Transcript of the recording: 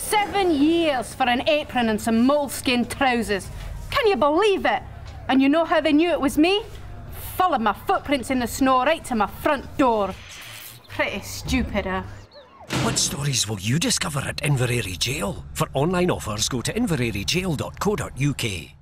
7 years for an apron and some moleskin trousers. Can you believe it? And you know how they knew it was me? Followed my footprints in the snow right to my front door. Pretty stupid, huh? What stories will you discover at Inveraray Jail? For online offers, go to inverarayjail.co.uk.